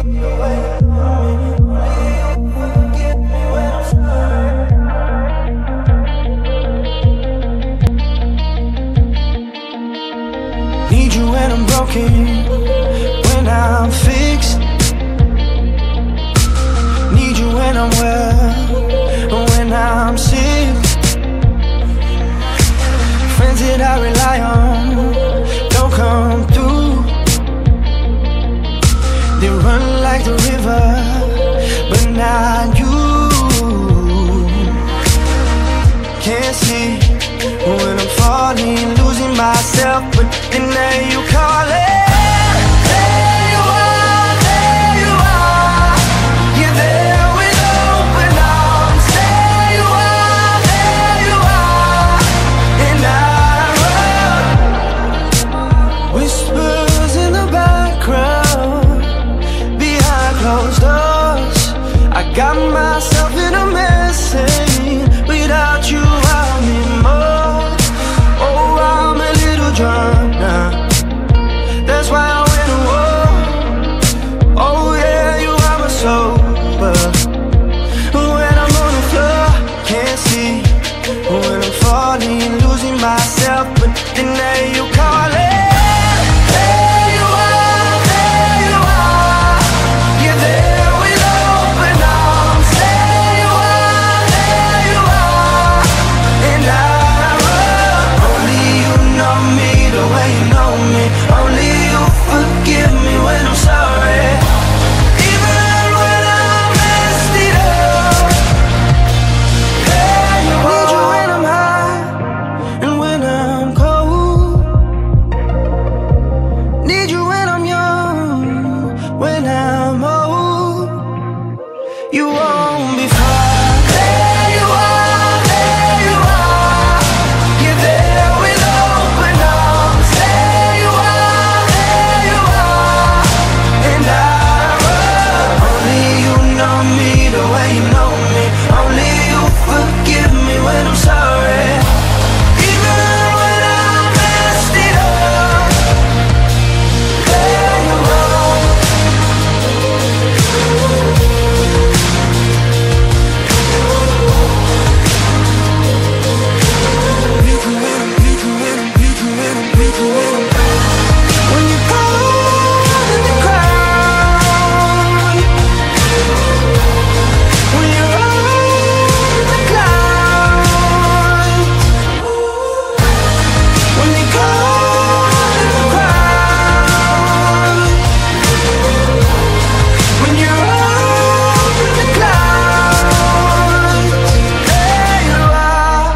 Need you when I'm broken, when I'm fixed. Need you when I'm well, when I'm sick. Friends that I rely on don't come through. They run like the river, but not you. Can't see when I'm falling, losing myself, but then there you call it. There you are, there you are. You're there with open arms. There you are, and I run. Whispers in the background, behind closed doors. I got myself in a mess, saying without you I'm in more. Oh, I'm a little drunk now. That's why I went to war. Oh yeah, you are my sober. When I'm on the floor, can't see. When I'm falling, losing myself, but then there you call it. There you are, there you are. You're there with open arms. There you are, and I run. Only you know me the way you know me. Only you forgive me when I'm sorry. Even when I'm messed it up. There you are. Need you when I'm high and when I'm cold. Need you when I'm young, when I'm old. You won't be far. There you are, there you are. You're there with open arms. There you are, and I run. Only you know me the way you know me. Only you forgive me when I'm sorry. Even when I messed it up. There you are. When you call in the crowd, when you're on the clouds, when you call in the crowd, when you're on the clouds, there you are.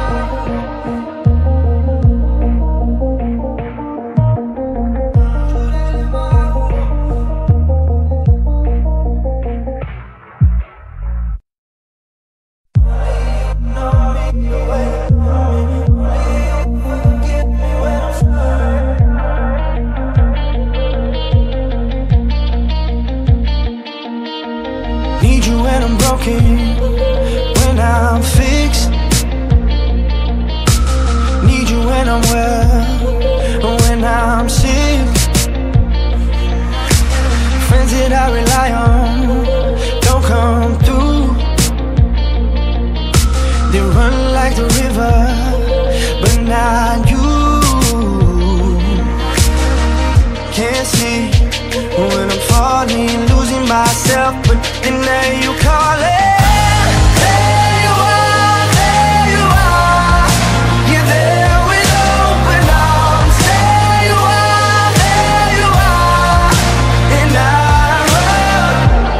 Need you when I'm broken, when I'm fixed. Need you when I'm well, when I'm sick. Friends that I rely on don't come through. They run like the river, but not you. Can't see when I'm falling, losing myself, but then there you call it. There you are, there you are. You're there with open arms. There you are, and I run.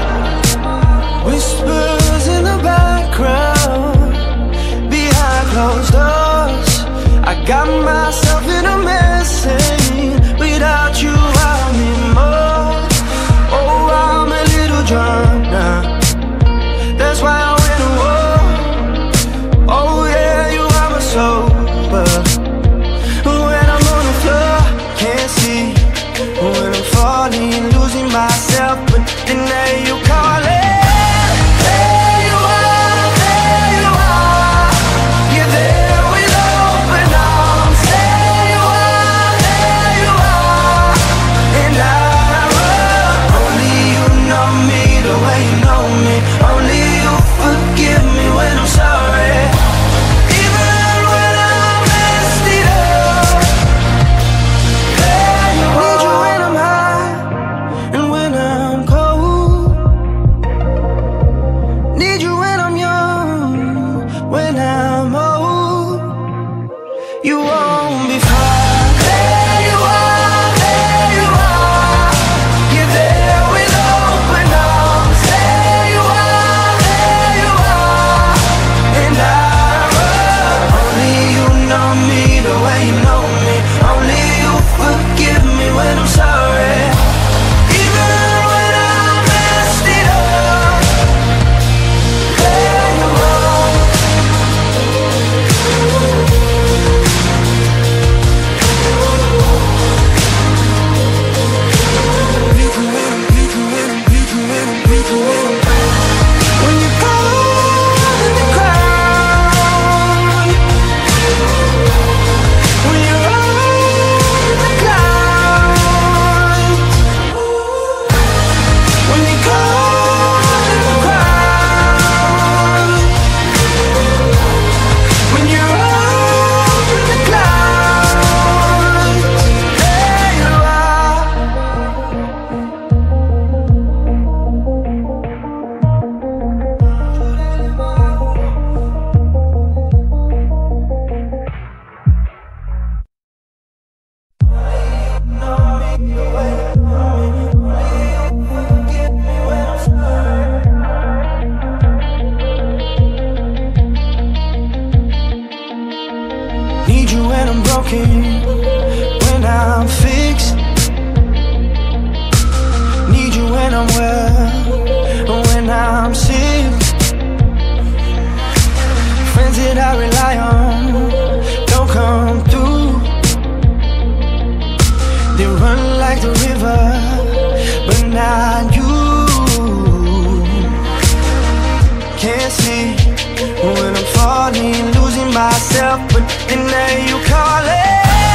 Whispers in the background, behind closed doors. I got myself in a mess, saying without you I'm in more. Oh, I'm a little drunk now. That's why I went to war. Oh yeah, you are my sober. When I'm on the floor, can't see. When I'm falling, losing myself, but then there you call it. There you are, there you are. You're there with open arms. There you are, and I run. Only you I'm well, when I'm sick. Friends that I rely on don't come through. They run like the river, but not you. Can't see when I'm falling, losing myself, but then there you call it.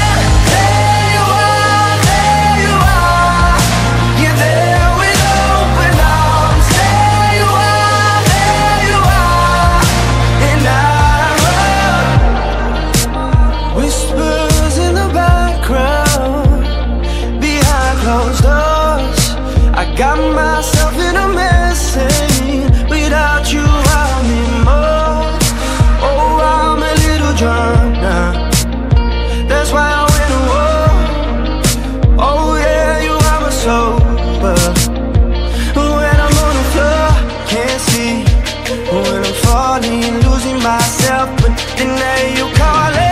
Got myself in a mess, and without you I'm in more. Oh, I'm a little drunk now. That's why I went to war. Oh yeah, you are my sober. When I'm on the floor, can't see. When I'm falling, losing myself, but then there you call it.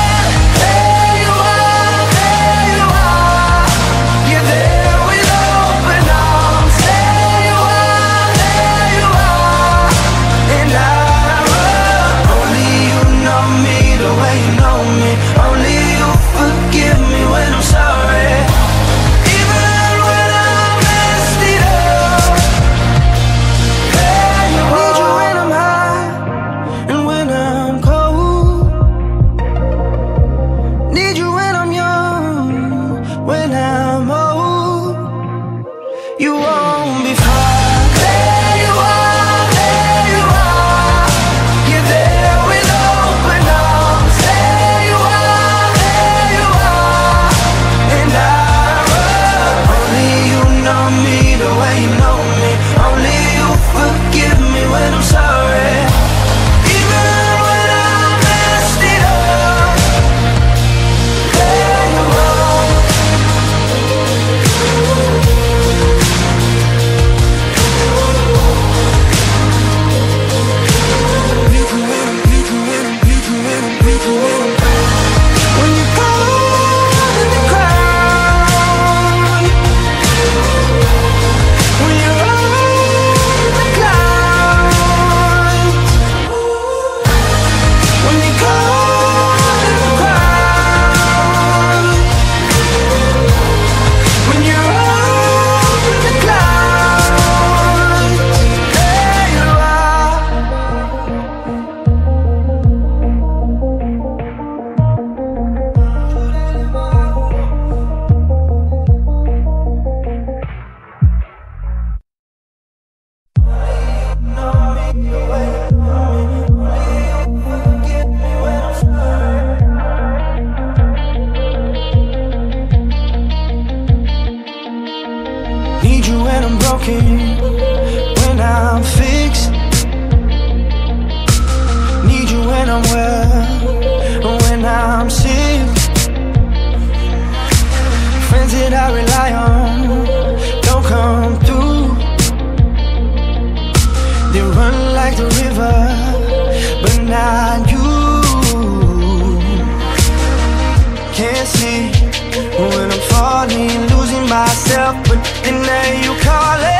Need you when I'm broken, when I'm fixed. Need you when I'm well, when I'm sick. Friends that I rely on don't come through. They run like the river, but not you. Can't see when I'm falling, losing myself, but then there you call it.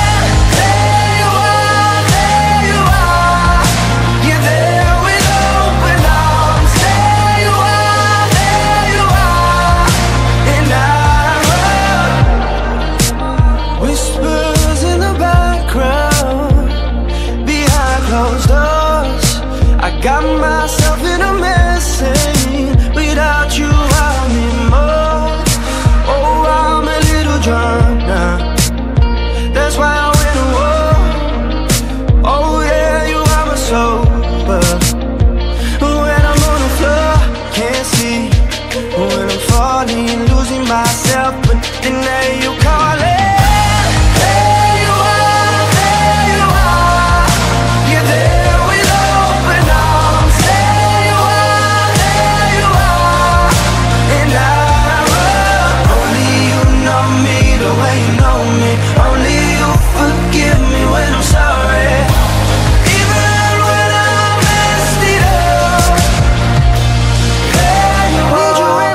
Got myself in a mess, and without you I'm in more. Oh, I'm a little drunk now. That's why I went to war. Oh yeah, you are my sober. When I'm on the floor, can't see. When I'm falling, losing myself, but then there you call it.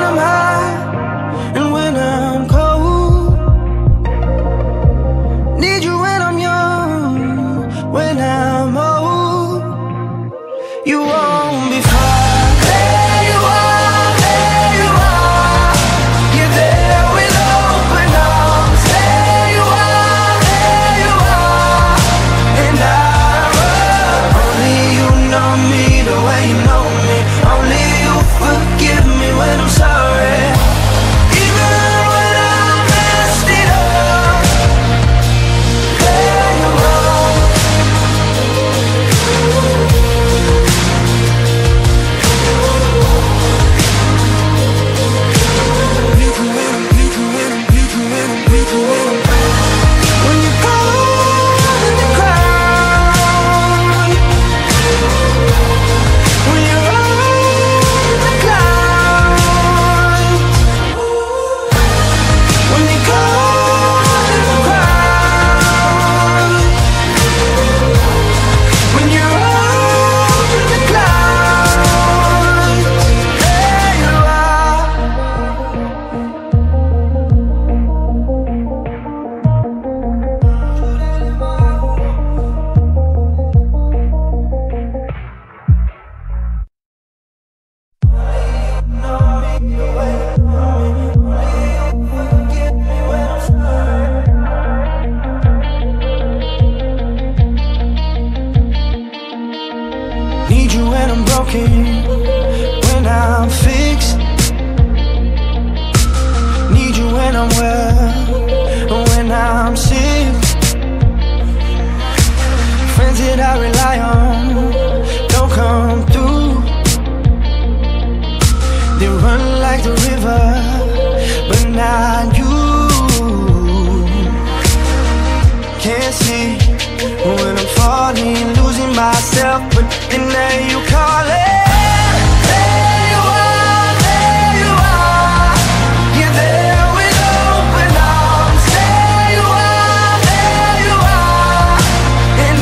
Need broken, when I'm fixed. Need you when I'm well, when I'm sick. Friends that I rely on don't come through. They run like the river, but not you. Can't see when I'm falling, losing myself, but then there you call it. There you are, there you are. You're there with open arms. There you are, and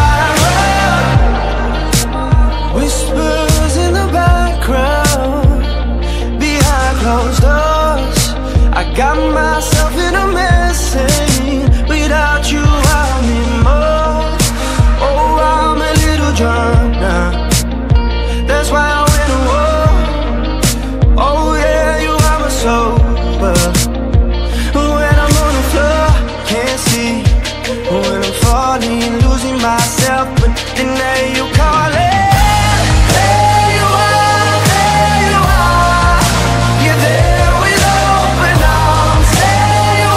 I run. Whispers in the background, behind closed doors. I got myself in a mess, saying without you I need more. Oh, I'm a little drunk now, that's why I went to war. Oh yeah, you are my sober. When I'm on the floor, can't see. When I'm falling, losing myself, but then there you call it. There you are, there you are. You're there with open arms. There you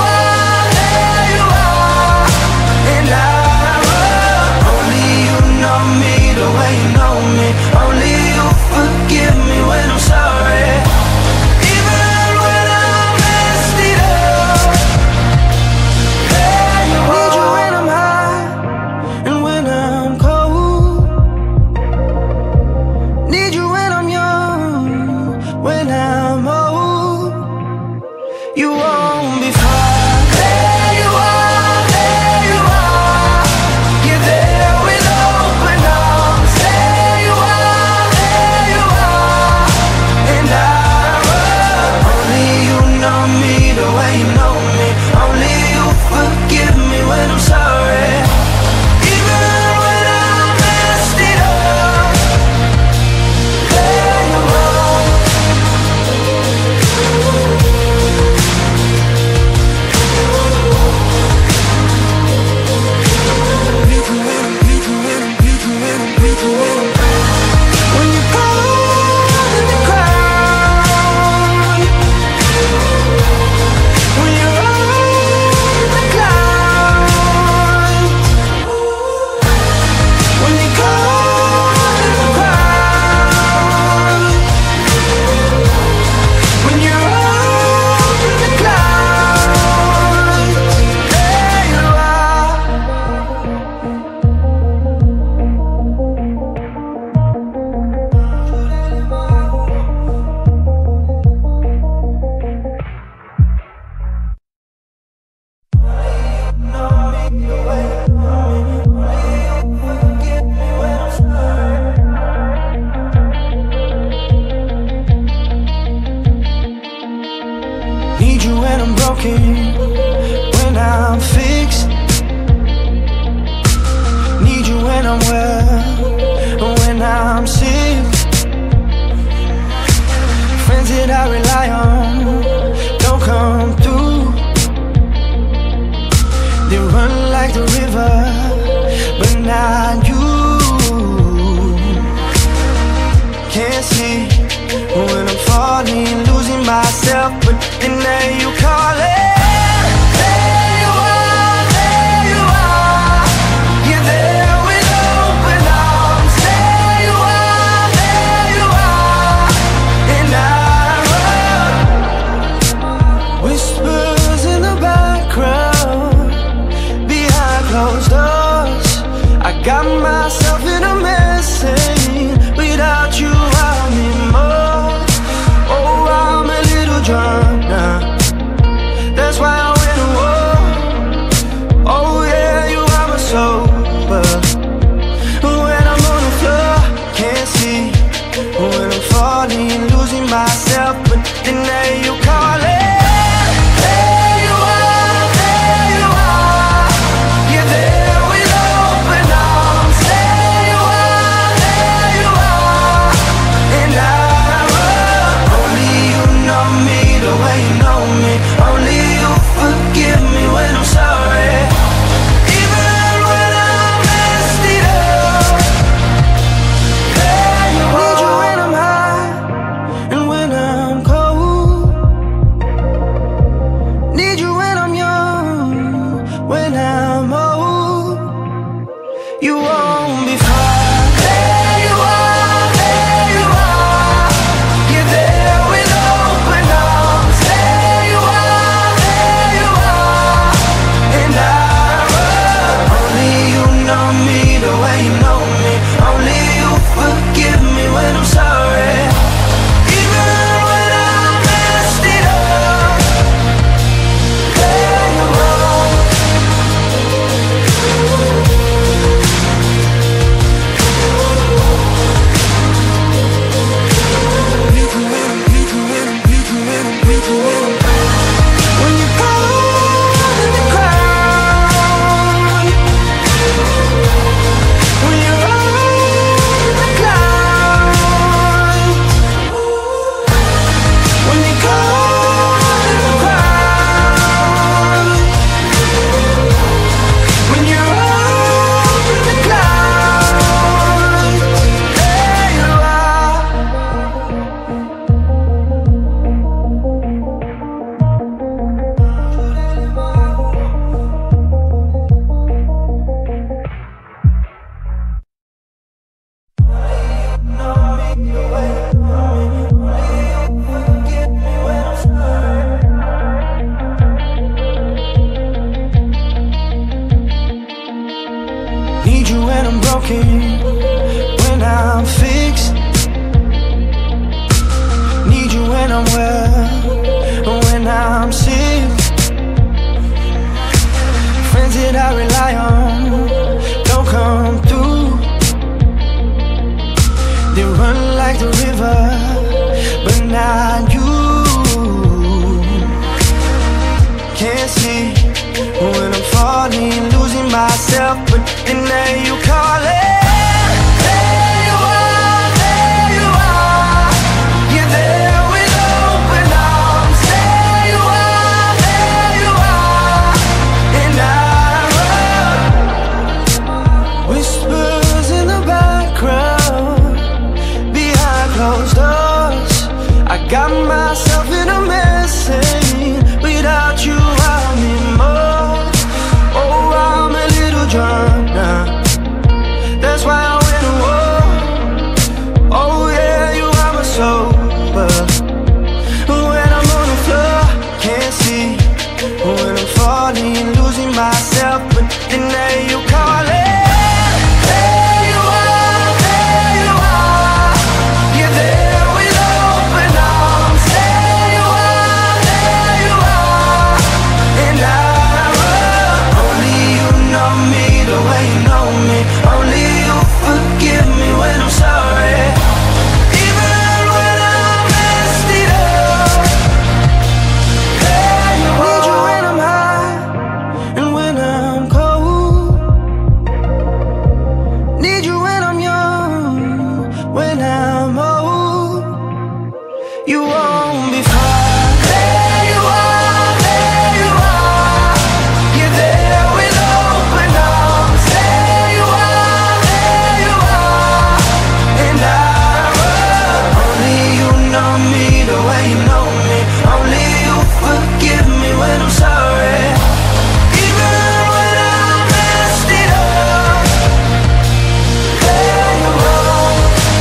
are, and I run. Only you know me the way you know me. Only you forgive me when I'm sorry. Even when I'm messed it up. There you are. Need you when I'm high and when I'm cold. Need you when I'm young, when I'm old. You won't be far. There you are, there you are. You're there with open arms. There you are, and I run. Only you know me the way you know me. Only you forgive me when I'm sorry. Even when I messed it up. There you are. When you call in the crowd, when you're on the clouds, when you call in the crowd, when you're on the clouds, there you are. Need you when I'm broken, when I'm fixed. Need you when I'm well, when I'm sick. Friends that I rely on don't come through. They run like the river, but not you. Can't see when I'm falling, losing myself, but then there you call it. There you are, there you are. You're there with open arms. There you are, and I run. Whispers in the background, behind closed doors. I got myself in a mess, saying without you I need more. Oh, I'm a little drunk now, that's broken, when I'm fixed. Need you when I'm well, when I'm sick. Friends that I rely on don't come through. They run like the river, but not you. Can't sleep when I'm falling, losing myself, but then there you call it. There you are, there you are. You're there with open arms. There you are, there you are. And I run. Whispers in the background, behind closed doors. I got myself in a mess, saying without you I'm in more. Oh, I'm a little drunk now. That's why I went to war. Oh yeah, you are my sober. When I'm on the floor, can't see. When I'm falling, losing myself, but then there you call it. There you are, there you are. You're there with open arms. There you are, there you are. And I run. Only you know me the way you know me. Only you forgive me when I'm sorry. Even when I'm messed it up. There you are. Need you when I'm high and when I'm cold. Need you when I'm young, when I'm old. You won't be far. There you are, there you are. You're there with open arms. There you are, there you are. And I run. Only you know me the way you know me. Only you forgive me when I'm sorry. Even when I messed it up. There you are.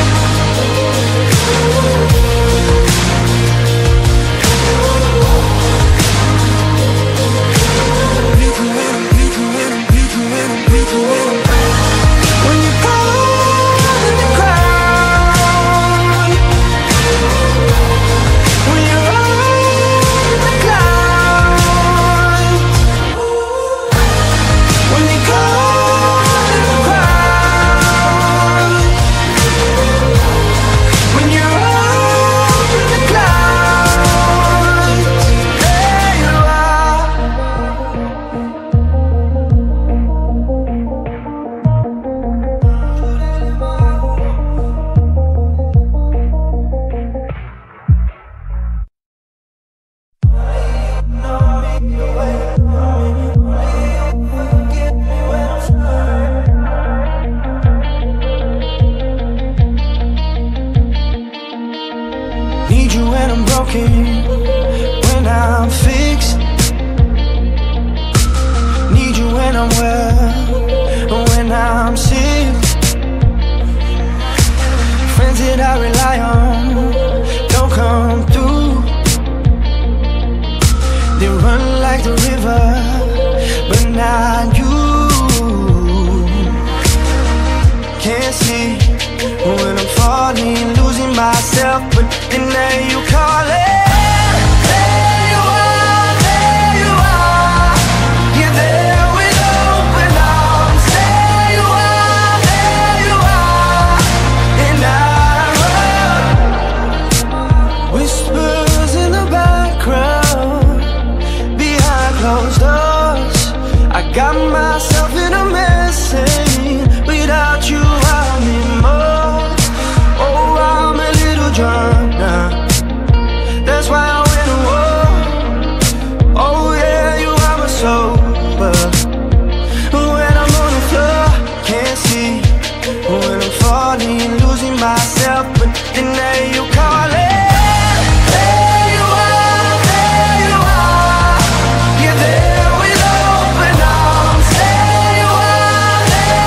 When you go in the ground, when you're on the clouds, when you go in the ground, when you're on the clouds, there you are. Need you when I'm broken, when I'm fixed. Need you when I'm well, when I'm sick. Friends that I rely on don't come through. They run like the river, but not you. Can't see when I'm falling, losing myself, but then there you call it. There you are, there you are. You're there with open arms. There you are, there you are. And I run. Whispers in the background, behind closed doors. I got myself in a mess, saying without you I'm in more. Oh, I'm a little drunk now. That's why I went to war. Oh yeah, you are my sober. When I'm on the floor, can't see. When I'm falling, losing myself, but then there you call it. There you are, there you are. You're there with open arms. There you are, there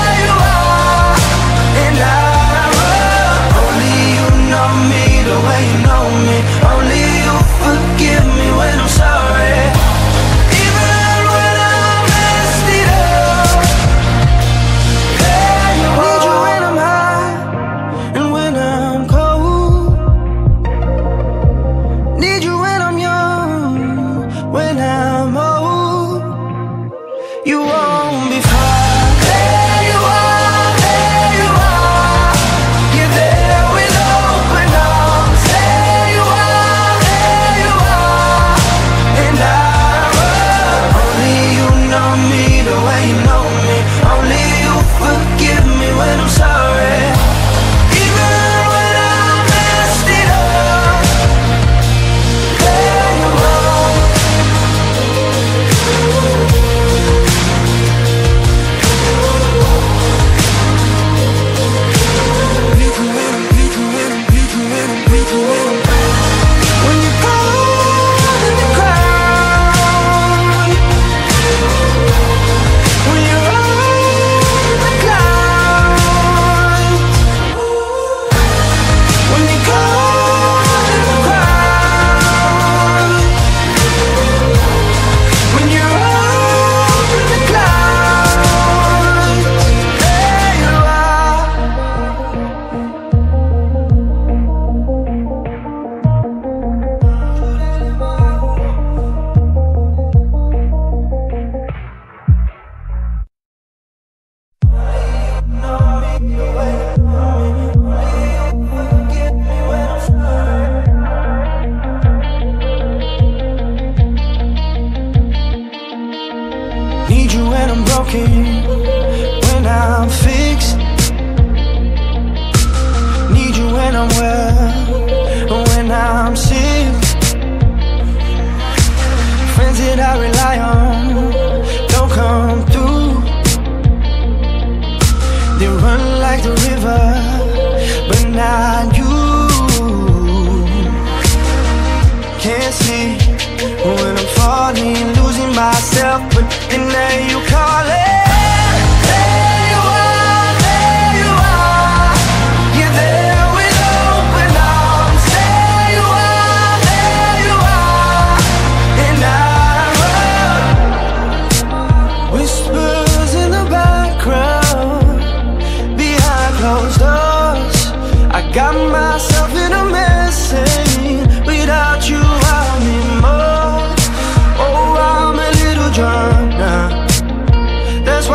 you won't be far. There you are, there you are. You're there with open arms. There you are, and I run. Only you know me the way you know me. Only you forgive me when I'm sorry. Even when I messed it up, there you are. When you call and you cry, when you're on the clouds, when you call and you cry, when you're on the clouds, there you are. Need you when I'm broken, when I'm fixed. Need you when I'm well, when I'm sick. Friends that I rely on don't come through. They run like the river, but not you. Can't sleep when I'm falling, losing myself, but then there you call it. There you are, there you are. You're there with open arms. There you are, and I run. Whispers in the background, behind closed doors. I got myself in a mess, saying without you I'll need more. Oh, I'm a little drunk now. That's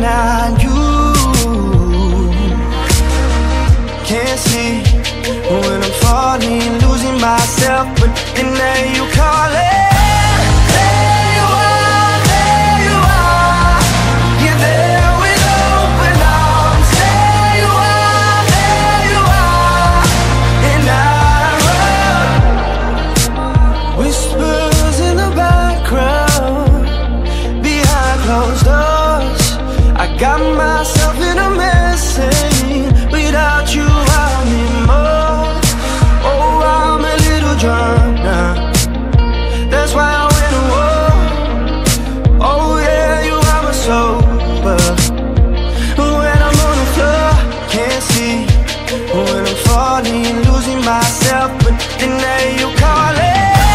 not you. Can't see when I'm falling, losing myself, but then there you call it. There you are, there you are. You're there with open arms. There you are, and I run. Whispers in the background, behind closed doors. I got myself in a mess, saying without you I'm in more. Oh, I'm a little drunk now. That's why I went to war. Oh yeah, you are my sober. When I'm on the floor, can't see. When I'm falling, losing myself, but then there you call it.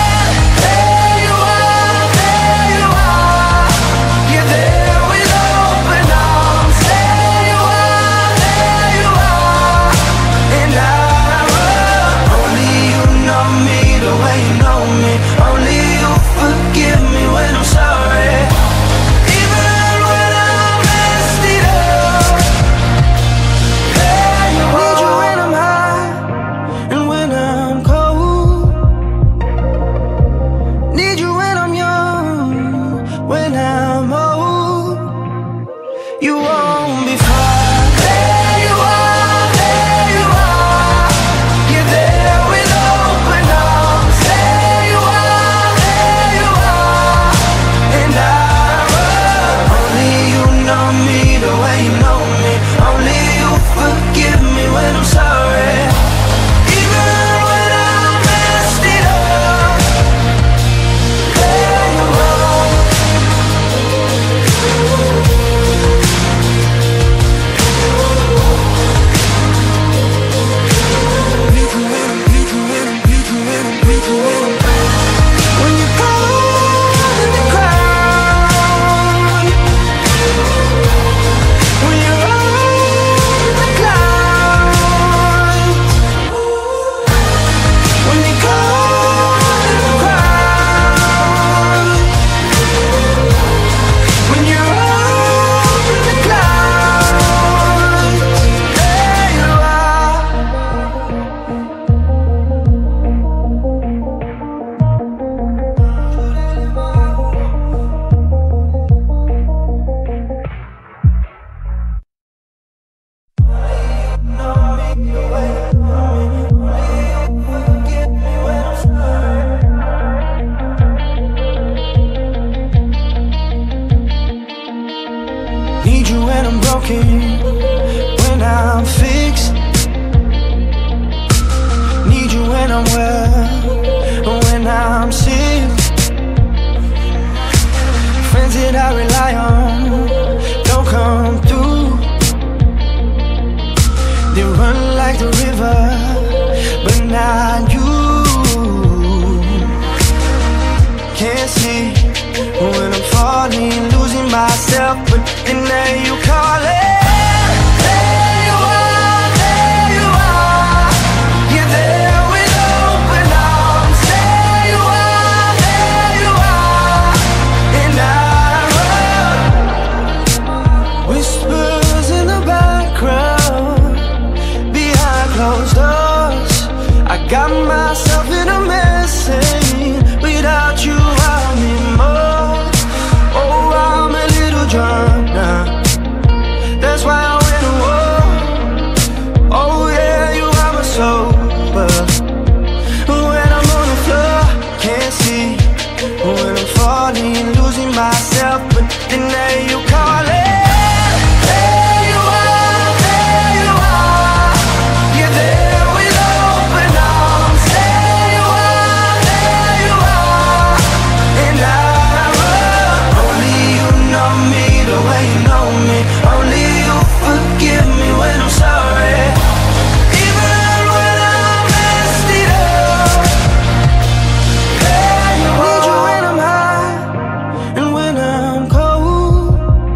Need you when I'm broken, when I'm fixed. Need you when I'm well, when I'm sick. Friends that I rely on don't come through. They run like the river, but not you. Can't see when I'm falling, losing myself, but then there you call it. There you are, there you are. You're there with open arms. There you are, and I run. Whispers in the background, behind closed doors. I got myself in a mess, saying without you I'm in more. Oh, I'm a little drunk now. That's why I went to war. Oh yeah, you are my sober. When I'm on the floor, can't see. When I'm falling, losing myself, but then there you call it. There you are, there you are. You're there with open arms. There you are, and I run. Only you know me the way you know me. Only you forgive me when I'm sorry. Even when I messed it up. There you are. Need you when I'm high and when I'm cold.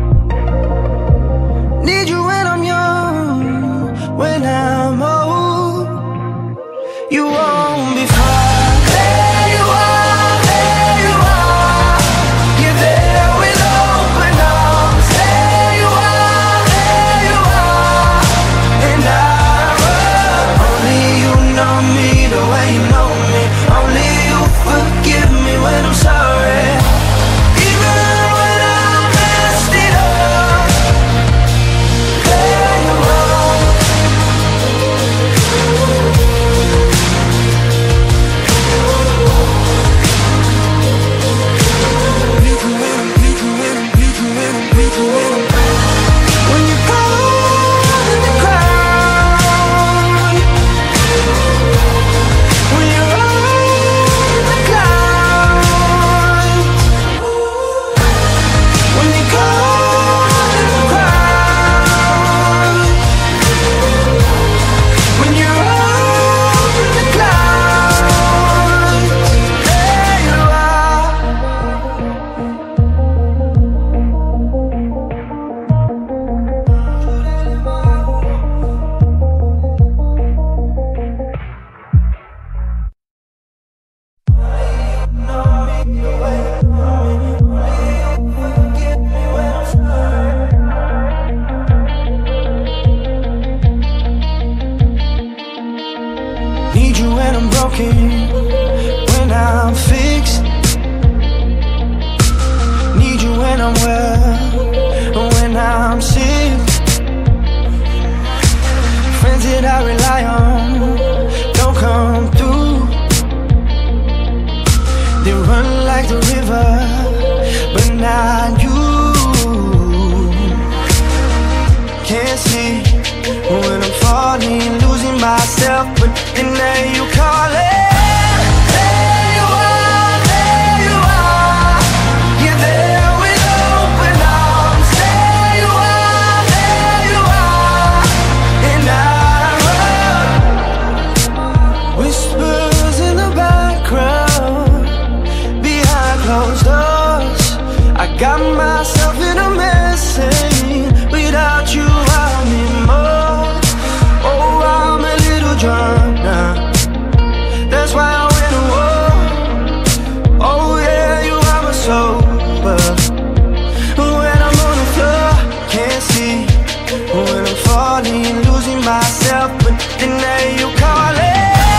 Need you when I'm young, when I'm old. You won't be far. There you are, there you are. You're there with open arms. There you are, you when I'm broken, when I'm fixed. Need you when I'm well, when I'm sick. Friends that I rely on don't come through. They run like the river, but not you. Can't see when I'm falling, losing myself, but then there you call it. Got myself in a mess, saying without you I'll need more. Oh, I'm a little drunk now. That's why I went to war. Oh yeah, you are my sober. When I'm on the floor, can't see. When I'm falling, losing myself, but then there you call it.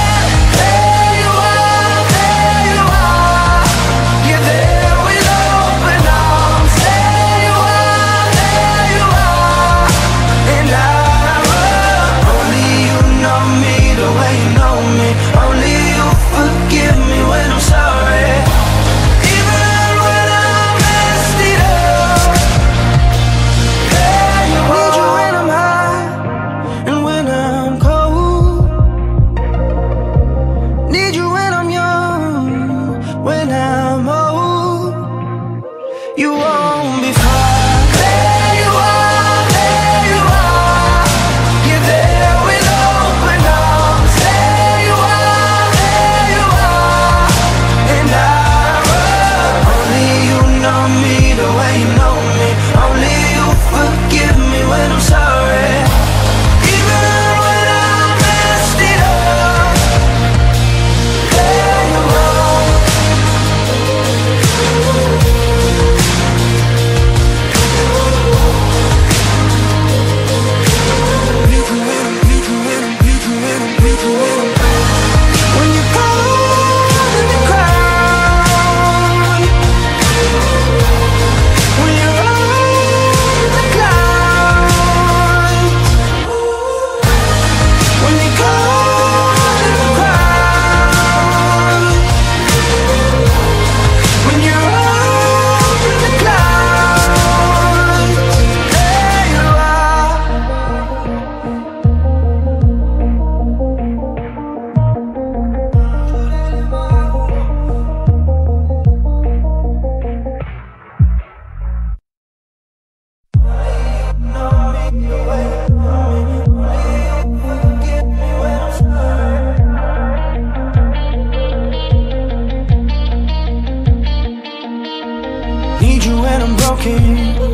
Need you when I'm broken,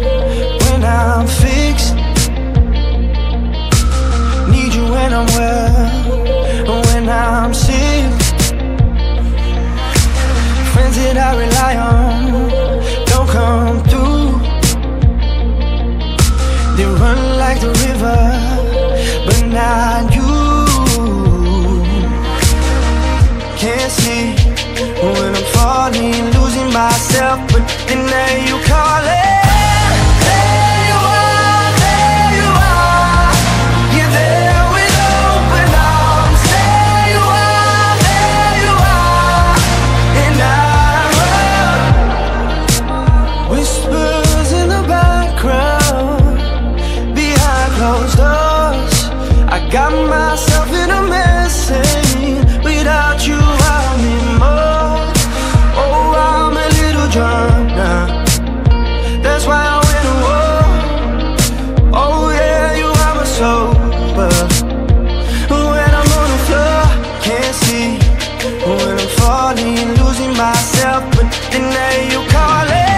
when I'm fixed. Need you when I'm well, when I'm sick. Friends that I rely on don't come through. They run like the river, but not you. Can't see when I'm falling, losing myself, but then there you call it. Got myself in a mess, saying without you I'll need more. Oh, I'm a little drunk now. That's why I went to war. Oh yeah, you are my sober. When I'm on the floor, can't see. When I'm falling, losing myself, but then there you call it.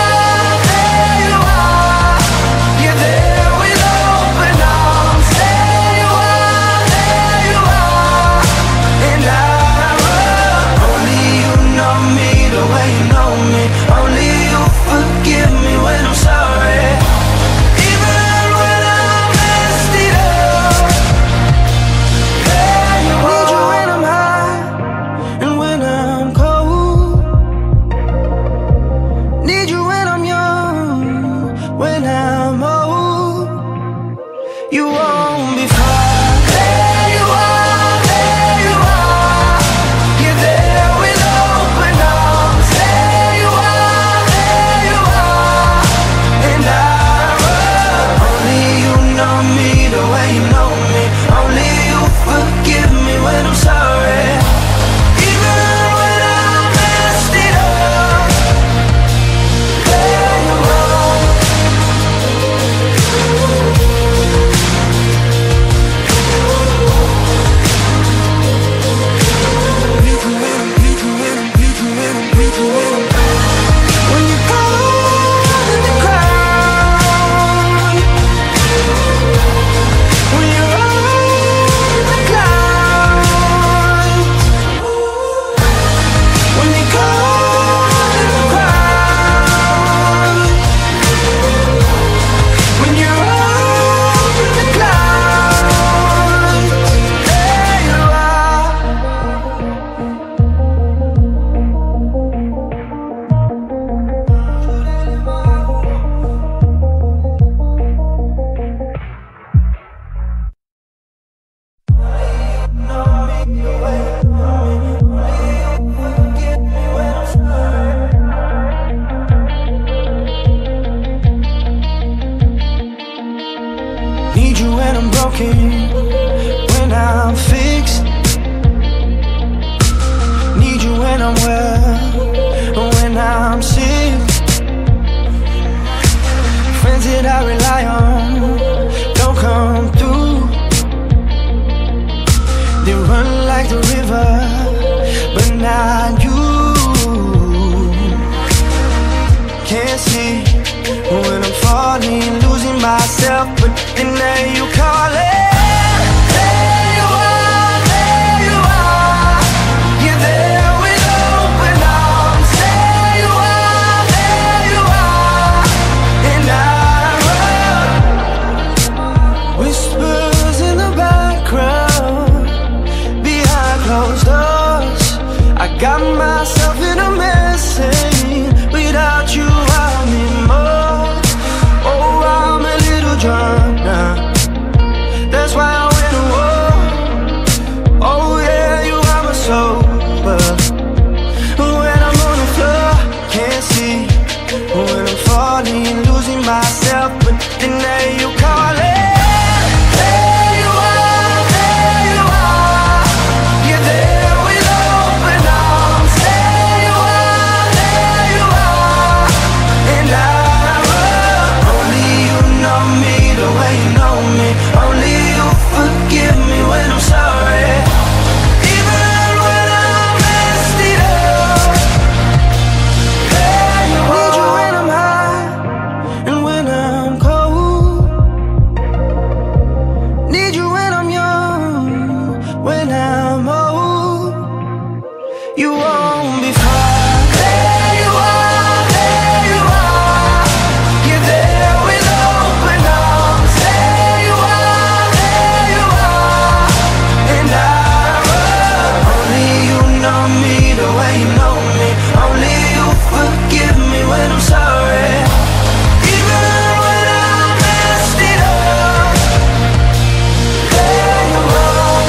There you are, you're there with open arms. you won't be far. There you are, there you are. You're there with open arms. There you are, and I run. Only you know me the way you know me. Only you forgive me when I'm sorry. Even when I messed it up, there you are. When you go in the crowd, when you're on the clouds, when you go in the crowd, when you're on the clouds, there you are. Need you when I'm broken, when I'm fixed. Need you when I'm well, when I'm sick. Friends that I rely on don't come through. They run like the river, but not you. Can't see when I'm falling, losing myself, but then there you call it. There you are, there you are. You're there with open arms. There you are, and I run. Whispers in the background, behind closed doors. I got myself in a mess, and without you I'm in more. Oh, I'm a little drunk now. That's why I went to war. Oh yeah, you are my sober. When I'm on the floor, can't see. When I'm falling, losing myself, but then there you call it. There you are, there you are. You're there with open arms. There you are, and I run. Only you know me the way you know me. Only you forgive me when I'm sorry. Even when I messed it up, there you are. Need you when I'm high and when I'm cold. Need you when I'm young, when I'm old. You won't be far. There you are, there you are. You're there with open arms. There you are, and I run. Only you know me the way you know me. Only you forgive me when I'm sorry. Even when I messed it up, there you are.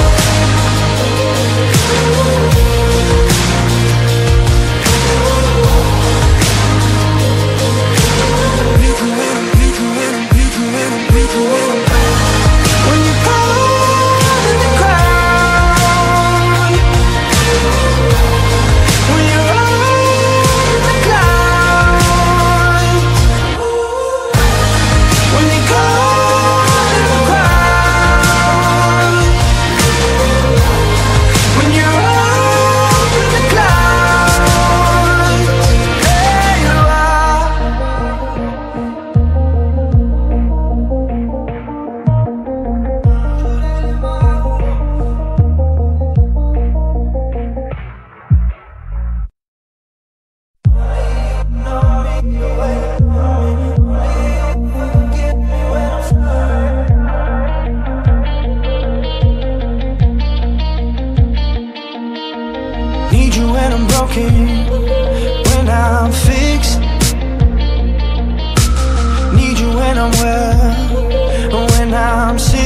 When you go in the crowd, when you're on the clouds, when you go in the crowd, when you're on the clouds, there you are. Need you when I'm broken, when I'm fixed. Need you when I'm well, when I'm sick.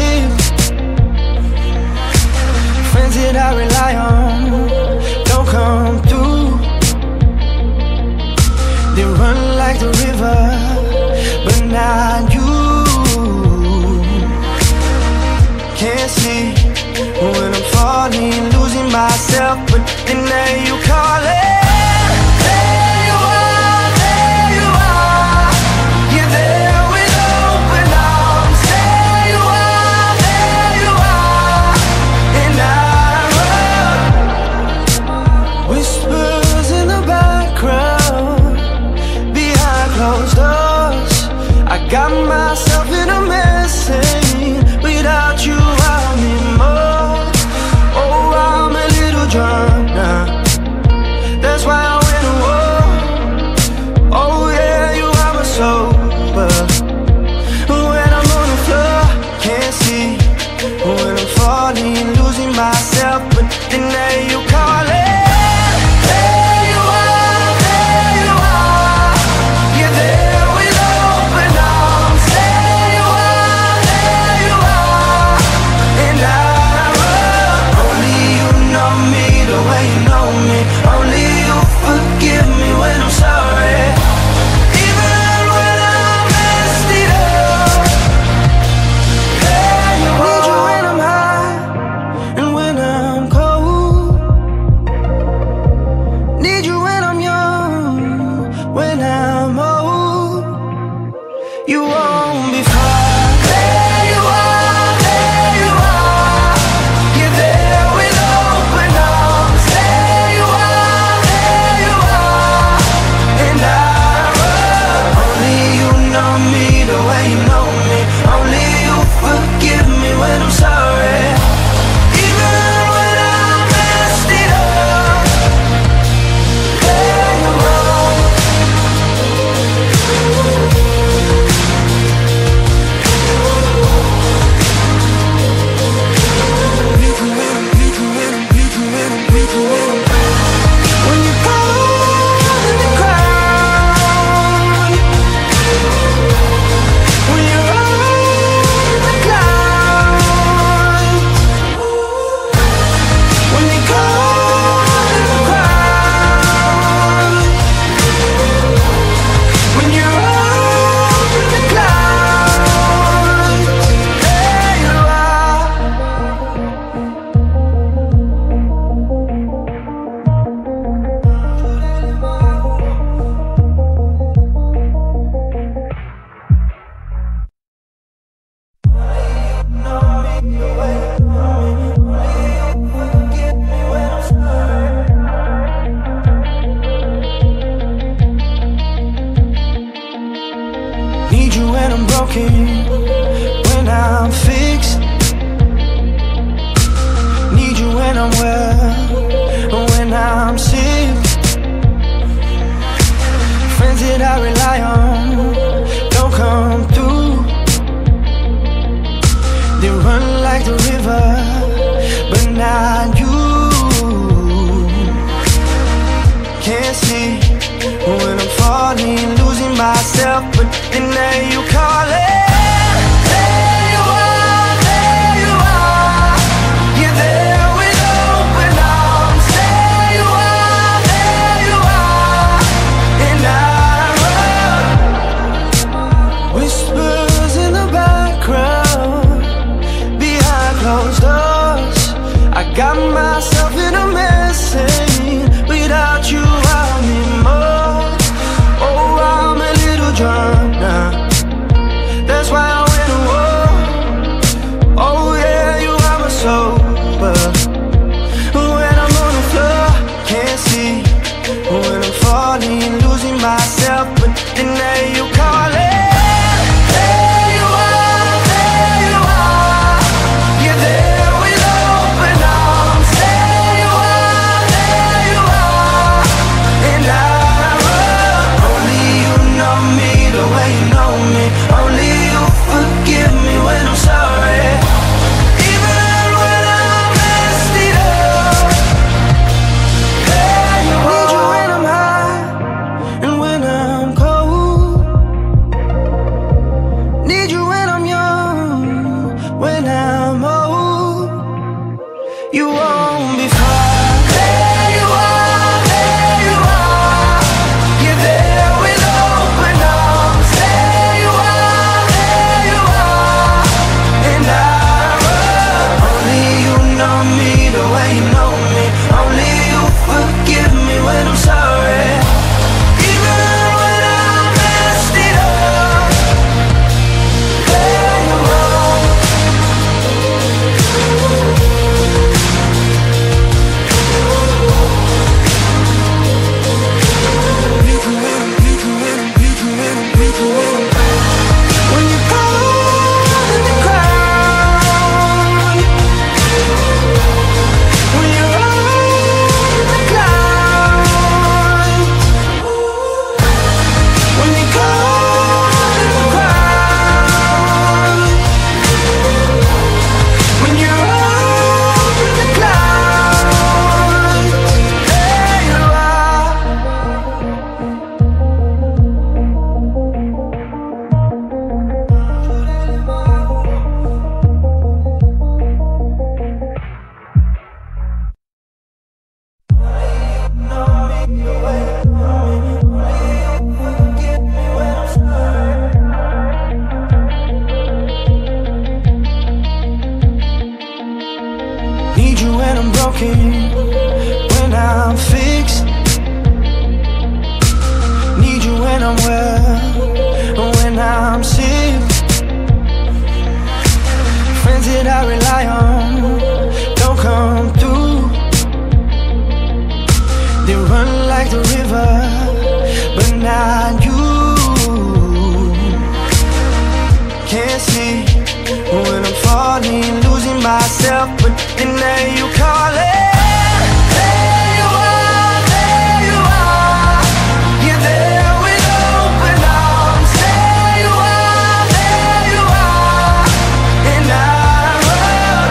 myself, but then there you call it. There you are, you're there with open arms. There you are, and I run. Whispers in the background, behind closed doors. I got myself in a mess, saying without you I'll need more. Oh, I'm a little drunk now, that's why I went to war. Oh yeah, you are my sober. When I'm on the floor, can't see. When I'm falling, losing myself, but then there you call it. There you are, you're there with open arms. There you are, and I run. Only you know me the way you know me. Only you forgive me when I'm sorry. Even when I'm messed it up. There you are. Need you when I'm high and when I'm cold. Need you when I'm young, when I'm old. You won't be far. There you are, you're there with open arms. There you are, and I run. Only you know me the way you know me. Only you forgive me when I'm sorry. Even when I messed it up. There you are. When you go in the crowd, when you're on the clouds, when you go in the crowd, when you're on the clouds, there you are. Need you when I'm broken, when I'm fixed. Need you when I'm well, when I'm sick. Friends that I rely on don't come through. They run like the river, but not you. Can't see when I'm falling, losing myself, but then there you call it. There you are, you're there with open arms. There you are, and I run. Whispers in the background, behind closed doors. I got myself in a mess, saying without you I'll need more. Oh, I'm a little drunk now, that's why I went to war. Oh yeah, you are my sober. When I'm on the floor, can't see. When I'm falling, losing myself, but then there you call it. There you are, you're there with open arms. There Need you when I'm broken, when I'm fixed. Need you when I'm well, when I'm sick. Friends that I rely on don't come through. They run like the river, but not you. Can't see when I'm falling, losing myself, but then there you call it. There you are, there you are. You're there with open arms. There you are, and I run.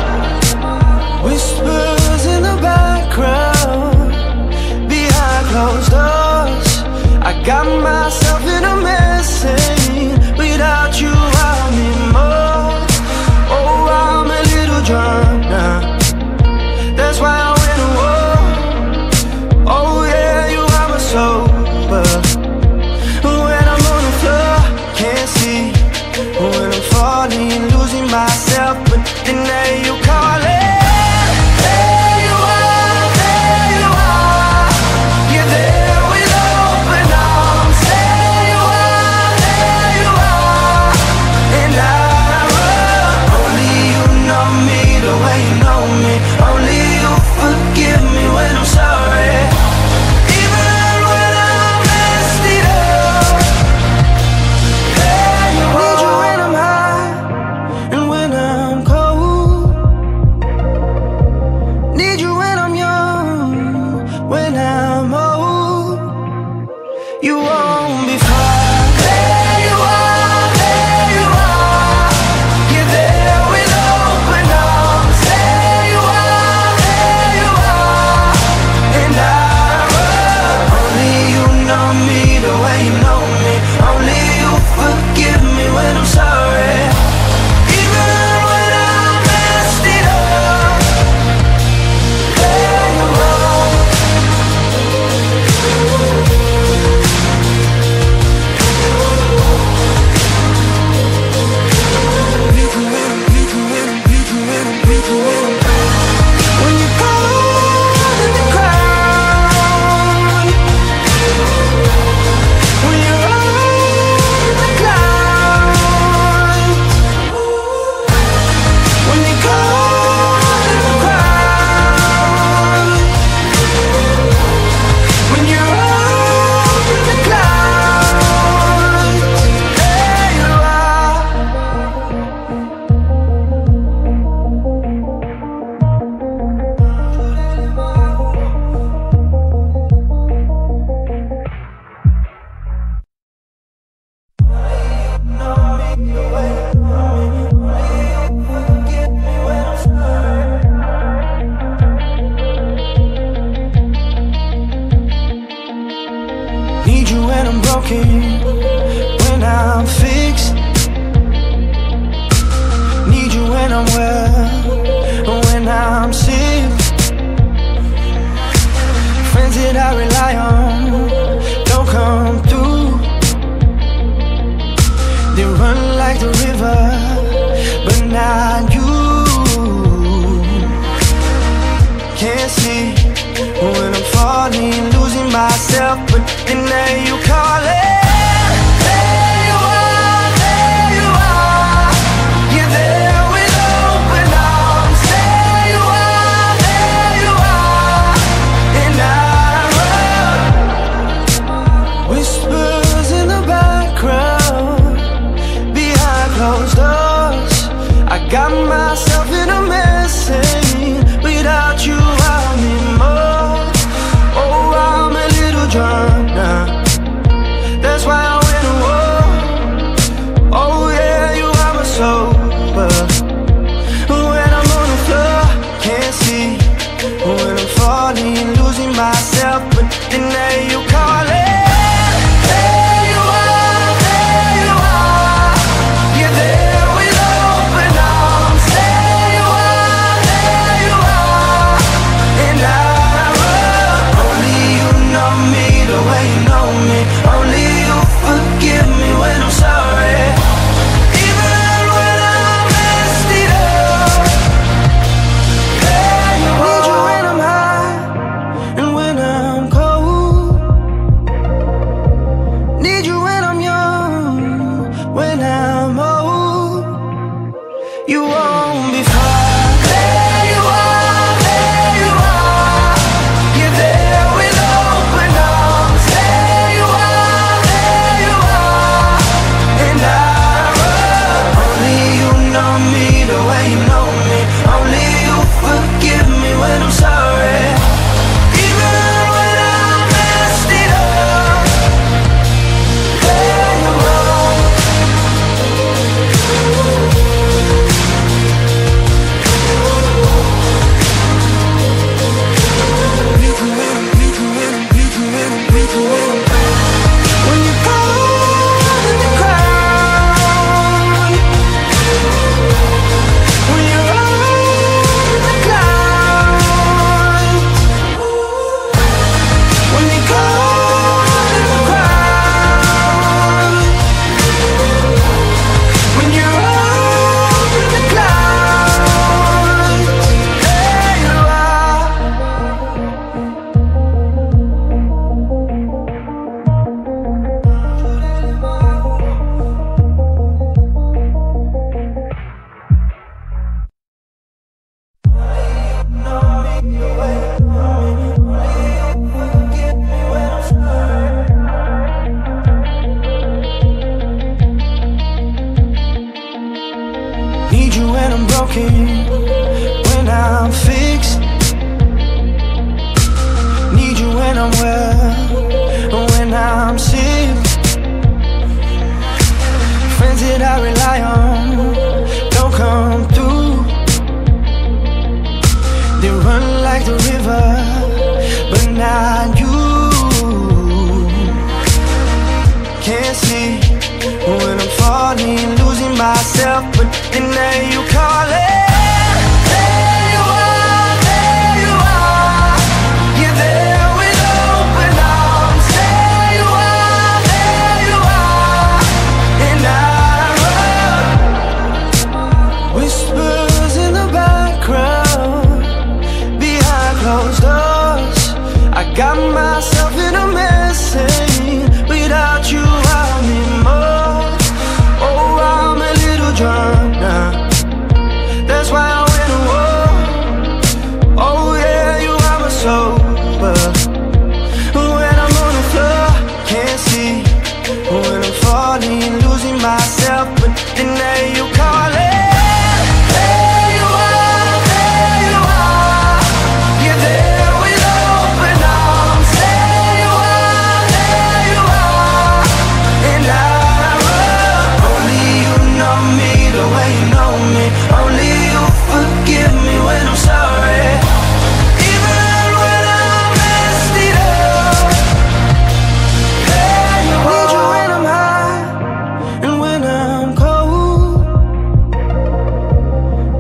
Whispers in the background, behind closed doors. I got myself in a mess, saying without you I need more. Oh, I'm a little drunk now. That's why I went to war. Oh yeah, you are my sober. When I'm on the floor, can't see. When I'm falling, losing myself, but then there you call it. There you are, there you are. You're there with open arms. There you are, and I run. Only you know me the way you know me. Only you forgive me when I'm sorry. Even when I messed it up. There you are. Need you when I'm high and when I'm cold. Need you when I'm young, when I'm old. You won't be far. There you are, there you are. You're there with open arms. There you are, and I run. Only you know me the way you know me. Only you forgive me when I'm sorry. Even when I messed it up. There you are. When you call in the crowd, when you're on the clouds, when you call in the crowd, when you're on the clouds, there you are. Need you when I'm broken, when I'm fixed. Need you when I'm well, when I'm sick. Friends that I rely on don't come through. They run like the river, but not you. Can't see when I'm falling, losing myself, but then there you call it. There you are, there you are. You're there with open arms. There you are, and I run. Whispers in the background, behind closed doors. I got myself in a mess, saying without you I need more. Oh, I'm a little drunk now. They run like the river, but not you. Can't see when I'm falling, losing myself, but then there you call it. There you are, there you are. You're there with open arms. There you are, and I run. Whispers in the background, behind closed doors. I got myself in a mess, saying without you I'm in more. Oh, I'm a little drunk now. That's why I went to war. Oh yeah, you are my sober. When I'm on the floor, can't see. When I'm falling, losing myself, but then there you call it.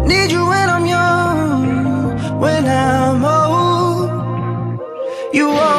You are